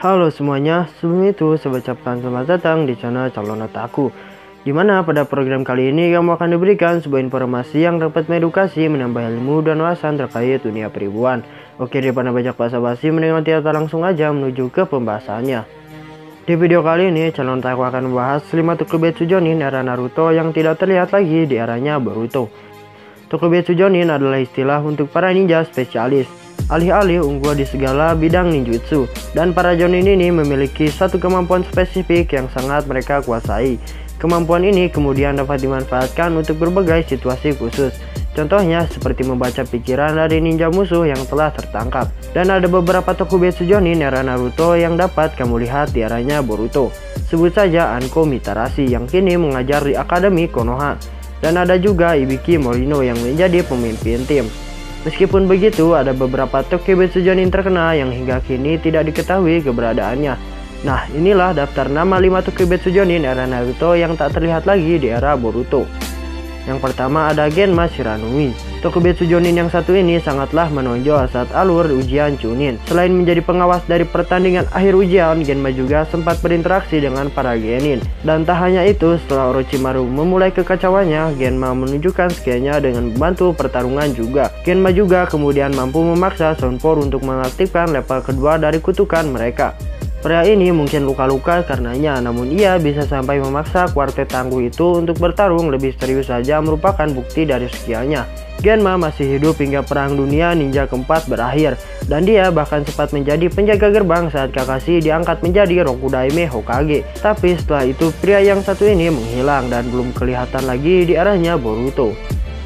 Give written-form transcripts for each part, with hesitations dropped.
Halo semuanya, sebelum itu saya ucapkan selamat datang di channel Calon Otaku, dimana pada program kali ini kamu akan diberikan sebuah informasi yang dapat mengedukasi, menambah ilmu dan wawasan terkait dunia peribuan. Oke, daripada banyak basa-basi, mendingan kita langsung aja menuju ke pembahasannya. Di video kali ini, Calon Otaku akan membahas 5 Tokubetsu Jounin era Naruto yang tidak terlihat lagi di eranya Boruto. Tokubetsu Jounin adalah istilah untuk para ninja spesialis, alih-alih unggul di segala bidang ninjutsu, dan para Jounin ini memiliki satu kemampuan spesifik yang sangat mereka kuasai. Kemampuan ini kemudian dapat dimanfaatkan untuk berbagai situasi khusus, contohnya seperti membaca pikiran dari ninja musuh yang telah tertangkap. Dan ada beberapa Tokubetsu Jounin era Naruto yang dapat kamu lihat di eranya Boruto. Sebut saja Anko Mitarashi yang kini mengajar di Akademi Konoha, dan ada juga Ibiki Morino yang menjadi pemimpin tim. Meskipun begitu, ada beberapa Tokubetsu Jounin terkenal yang hingga kini tidak diketahui keberadaannya. Nah, inilah daftar nama 5 Tokubetsu Jounin era Naruto yang tak terlihat lagi di era Boruto. Yang pertama ada Genma Shiranui. Tokubetsu Jounin yang satu ini sangatlah menonjol saat alur ujian Chunin. Selain menjadi pengawas dari pertandingan akhir ujian, Genma juga sempat berinteraksi dengan para genin. Dan tak hanya itu, setelah Orochimaru memulai kekacauannya, Genma menunjukkan skillnya dengan membantu pertarungan juga. Genma juga kemudian mampu memaksa Sonfor untuk mengaktifkan level kedua dari kutukan mereka. Pria ini mungkin luka-luka karenanya, namun ia bisa sampai memaksa kuartet tangguh itu untuk bertarung lebih serius saja merupakan bukti dari skillnya. Genma masih hidup hingga Perang Dunia Ninja keempat berakhir, dan dia bahkan sempat menjadi penjaga gerbang saat Kakashi diangkat menjadi Rokudaime Hokage. Tapi setelah itu pria yang satu ini menghilang dan belum kelihatan lagi di eranya Boruto.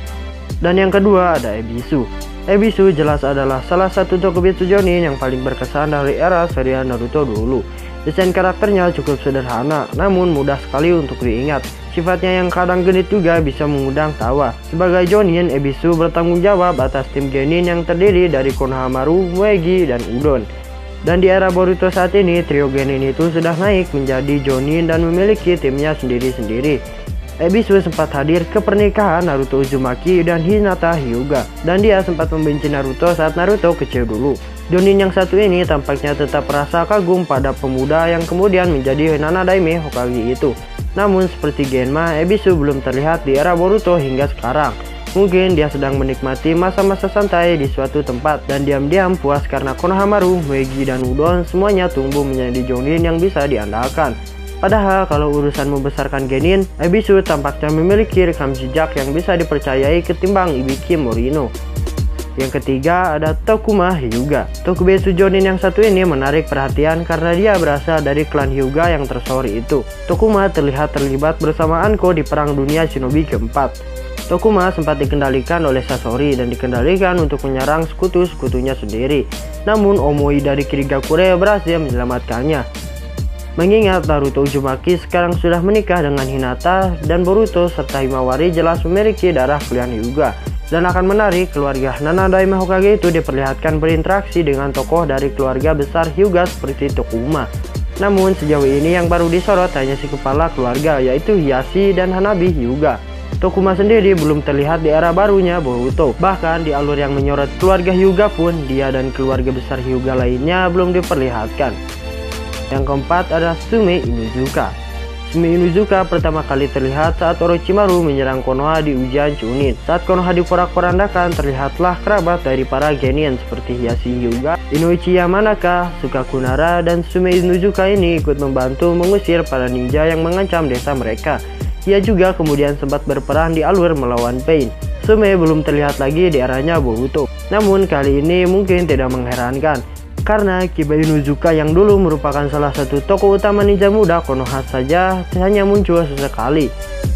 Dan yang kedua ada Ebisu. Ebisu jelas adalah salah satu Tokubetsu Jounin yang paling berkesan dari era serial Naruto dulu. Desain karakternya cukup sederhana, namun mudah sekali untuk diingat. Sifatnya yang kadang genit juga bisa mengundang tawa. Sebagai Jounin, Ebisu bertanggung jawab atas tim genin yang terdiri dari Konohamaru, Muegi, dan Udon. Dan di era Boruto saat ini, trio genin itu sudah naik menjadi Jounin dan memiliki timnya sendiri-sendiri. Ebisu sempat hadir ke pernikahan Naruto Uzumaki dan Hinata Hyuga, dan dia sempat membenci Naruto saat Naruto kecil dulu. Jounin yang satu ini tampaknya tetap merasa kagum pada pemuda yang kemudian menjadi Nanadaime Hokage itu. Namun seperti Genma, Ebisu belum terlihat di era Boruto hingga sekarang. Mungkin dia sedang menikmati masa-masa santai di suatu tempat dan diam-diam puas karena Konohamaru, Muegi, dan Udon semuanya tumbuh menjadi Jounin yang bisa diandalkan. Padahal kalau urusan membesarkan genin, Ebisu tampaknya memiliki rekam jejak yang bisa dipercayai ketimbang Ibiki Morino. Yang ketiga ada Tokuma Hyuga. Tokubetsu Jounin yang satu ini menarik perhatian karena dia berasal dari klan Hyuga yang tersohor itu. Tokuma terlihat terlibat bersama Anko di Perang Dunia Shinobi keempat. Tokuma sempat dikendalikan oleh Sasori dan dikendalikan untuk menyerang sekutu-sekutunya sendiri. Namun Omoi dari Kirigakure berhasil menyelamatkannya. Mengingat Naruto Uzumaki sekarang sudah menikah dengan Hinata, dan Boruto serta Himawari jelas memiliki darah klan Hyuga. Dan akan menarik, keluarga Nanadaime Hokage itu diperlihatkan berinteraksi dengan tokoh dari keluarga besar Hyuga seperti Tokuma. Namun sejauh ini yang baru disorot hanya si kepala keluarga, yaitu Hiashi dan Hanabi Hyuga. Tokuma sendiri belum terlihat di era barunya Boruto. Bahkan di alur yang menyorot keluarga Hyuga pun, dia dan keluarga besar Hyuga lainnya belum diperlihatkan. Yang keempat adalah Sume Inuzuka. Sume Inuzuka pertama kali terlihat saat Orochimaru menyerang Konoha di ujian Chunin. Saat Konoha diporak-porandakan, terlihatlah kerabat dari para genin seperti Hiashi Hyuga, Inoichi Yamanaka, Sukakunara, dan Sume Inuzuka ini ikut membantu mengusir para ninja yang mengancam desa mereka. Ia juga kemudian sempat berperan di alur melawan Pain. Sume belum terlihat lagi di eranya Boruto. Namun kali ini mungkin tidak mengherankan, karena Kiba Inuzuka yang dulu merupakan salah satu tokoh utama ninja muda Konoha saja hanya muncul sesekali.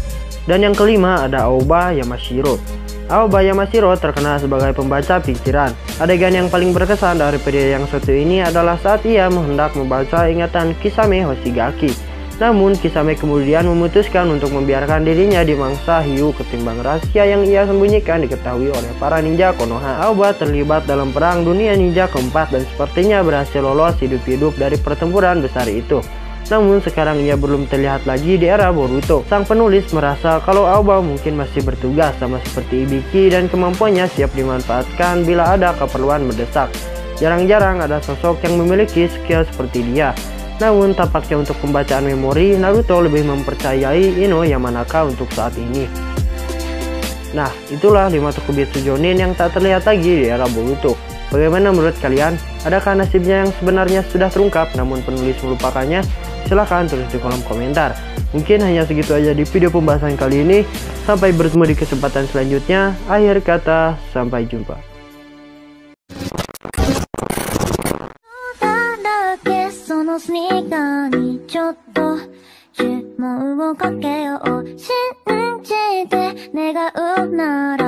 Dan yang kelima ada Aoba Yamashiro. Aoba Yamashiro terkenal sebagai pembaca pikiran. Adegan yang paling berkesan dari pria yang satu ini adalah saat ia hendak membaca ingatan Kisame Hoshigaki. Namun Kisame kemudian memutuskan untuk membiarkan dirinya dimangsa hiu ketimbang rahasia yang ia sembunyikan diketahui oleh para ninja Konoha. Aoba terlibat dalam Perang Dunia Ninja keempat dan sepertinya berhasil lolos hidup-hidup dari pertempuran besar itu. Namun sekarang ia belum terlihat lagi di era Boruto. Sang penulis merasa kalau Aoba mungkin masih bertugas sama seperti Ibiki dan kemampuannya siap dimanfaatkan bila ada keperluan mendesak. Jarang-jarang ada sosok yang memiliki skill seperti dia. Namun tampaknya untuk pembacaan memori, Naruto lebih mempercayai Ino Yamanaka untuk saat ini. Nah, itulah 5 Tokubetsu Jonin yang tak terlihat lagi di era Boruto. Bagaimana menurut kalian? Adakah nasibnya yang sebenarnya sudah terungkap namun penulis melupakannya? Silahkan tulis di kolom komentar. Mungkin hanya segitu aja di video pembahasan kali ini. Sampai bertemu di kesempatan selanjutnya. Akhir kata, sampai jumpa. そのスニーカーにちょっと注文をかけよう信じて願うなら